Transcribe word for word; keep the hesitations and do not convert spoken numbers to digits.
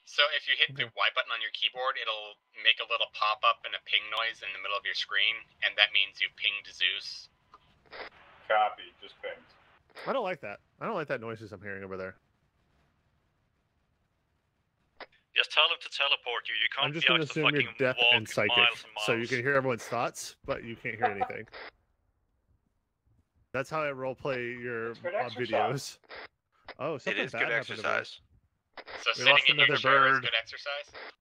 So if you hit the Y button on your keyboard, it'll make a little pop-up and a ping noise in the middle of your screen, and that means you've pinged Zeus. Copy, just pinged. I don't like that. I don't like that noises I'm hearing over there. Just tell him to teleport you. You can't I'm just be going to out the assume you're fucking deaf walk and psychic, miles and miles. so you can hear everyone's thoughts, but you can't hear anything. That's how I roleplay your uh, videos. Oh, something It is bad good happened to me. exercise. So We sitting lost in your another chair is bird. good exercise?